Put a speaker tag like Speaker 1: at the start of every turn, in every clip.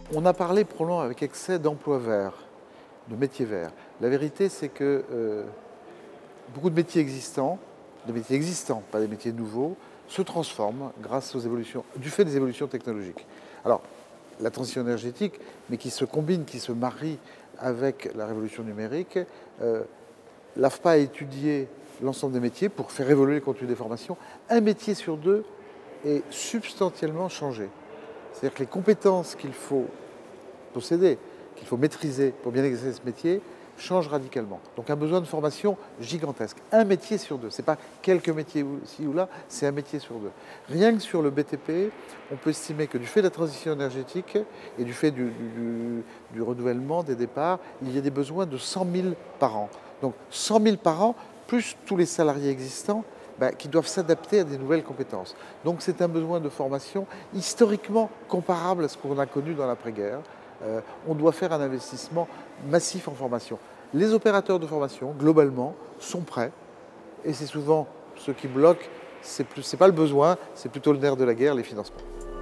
Speaker 1: On a parlé probablement avec excès d'emplois verts, de métiers verts. La vérité, c'est que beaucoup de métiers existants, pas des métiers nouveaux, se transforment grâce aux évolutions, du fait des évolutions technologiques. Alors, la transition énergétique, mais qui se combine, qui se marie avec la révolution numérique, l'AFPA a étudié l'ensemble des métiers pour faire évoluer le contenu des formations. Un métier sur deux est substantiellement changé. C'est-à-dire que les compétences qu'il faut posséder, qu'il faut maîtriser pour bien exercer ce métier, changent radicalement. Donc un besoin de formation gigantesque. Un métier sur deux. Ce n'est pas quelques métiers ici ou là, c'est un métier sur deux. Rien que sur le BTP, on peut estimer que du fait de la transition énergétique et du fait du renouvellement des départs, il y a des besoins de 100 000 par an. Donc 100 000 par an, plus tous les salariés existants, qui doivent s'adapter à des nouvelles compétences. Donc c'est un besoin de formation historiquement comparable à ce qu'on a connu dans l'après-guerre. On doit faire un investissement massif en formation. Les opérateurs de formation, globalement, sont prêts, et c'est souvent ce qui bloque, c'est pas le besoin, c'est plutôt le nerf de la guerre, les financements.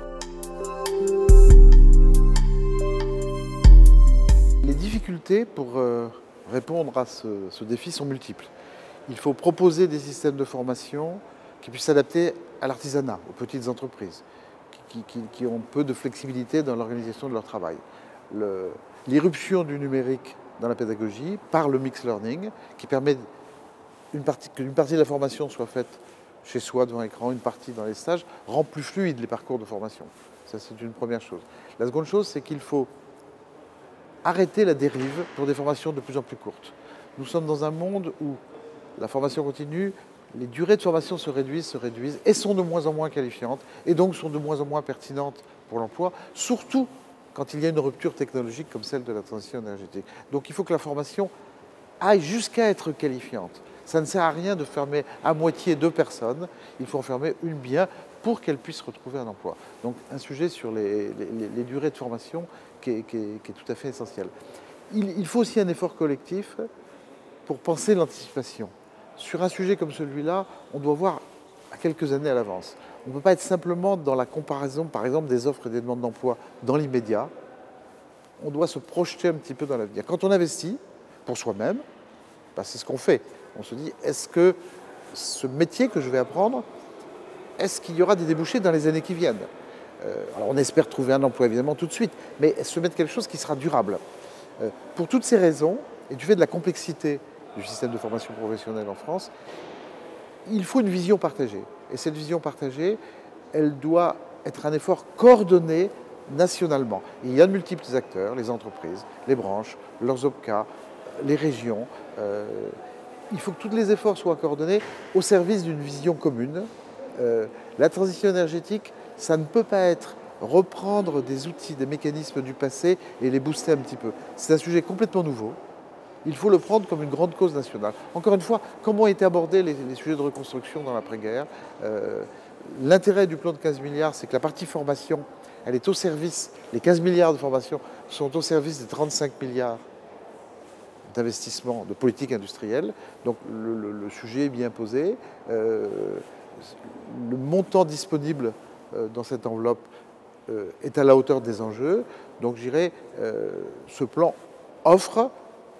Speaker 1: Les difficultés pour répondre à ce défi sont multiples. Il faut proposer des systèmes de formation qui puissent s'adapter à l'artisanat, aux petites entreprises, qui ont peu de flexibilité dans l'organisation de leur travail. L'irruption du numérique dans la pédagogie par le mixed learning, qui permet qu'une partie de la formation soit faite chez soi, devant l'écran, une partie dans les stages, rend plus fluide les parcours de formation. Ça, c'est une première chose. La seconde chose, c'est qu'il faut arrêter la dérive pour des formations de plus en plus courtes. Nous sommes dans un monde où la formation continue, les durées de formation se réduisent et sont de moins en moins qualifiantes et donc sont de moins en moins pertinentes pour l'emploi, surtout quand il y a une rupture technologique comme celle de la transition énergétique. Donc il faut que la formation aille jusqu'à être qualifiante. Ça ne sert à rien de fermer à moitié 2 personnes, il faut en fermer une bien pour qu'elles puissent retrouver un emploi. Donc un sujet sur les durées de formation qui est tout à fait essentiel. Il faut aussi un effort collectif pour penser l'anticipation. Sur un sujet comme celui-là, on doit voir à quelques années à l'avance. On ne peut pas être simplement dans la comparaison, par exemple, des offres et des demandes d'emploi dans l'immédiat. On doit se projeter un petit peu dans l'avenir. Quand on investit pour soi-même, c'est ce qu'on fait. On se dit, est-ce que ce métier que je vais apprendre, est-ce qu'il y aura des débouchés dans les années qui viennent? Alors on espère trouver un emploi évidemment tout de suite, mais se mettre quelque chose qui sera durable. Pour toutes ces raisons, et du fait de la complexité du système de formation professionnelle en France, il faut une vision partagée. Et cette vision partagée, elle doit être un effort coordonné nationalement. Il y a de multiples acteurs, les entreprises, les branches, leurs OPCA, les régions. Il faut que tous les efforts soient coordonnés au service d'une vision commune. La transition énergétique, ça ne peut pas être reprendre des outils, des mécanismes du passé et les booster un petit peu. C'est un sujet complètement nouveau. Il faut le prendre comme une grande cause nationale. Encore une fois, comment ont été abordés les sujets de reconstruction dans l'après-guerre? L'intérêt du plan de 15 milliards, c'est que la partie formation, elle est au service, les 15 milliards de formation sont au service des 35 milliards d'investissement, de politique industrielle. Donc le sujet est bien posé. Le montant disponible dans cette enveloppe est à la hauteur des enjeux. Donc je dirais, ce plan offre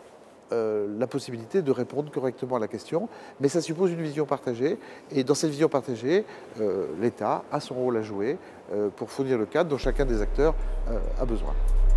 Speaker 1: la possibilité de répondre correctement à la question, mais ça suppose une vision partagée, et dans cette vision partagée, l'État a son rôle à jouer pour fournir le cadre dont chacun des acteurs a besoin.